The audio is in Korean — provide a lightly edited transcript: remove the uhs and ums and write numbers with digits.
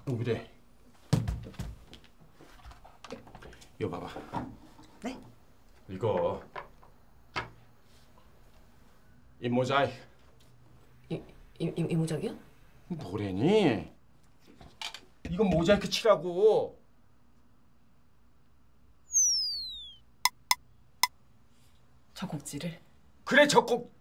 그래. 이거 봐봐. 네? 이거 이 모자이크. 이 모자기요? 뭐래니? 이건 모자이크 칠하고. 저 곡지를? 그래, 저 꼭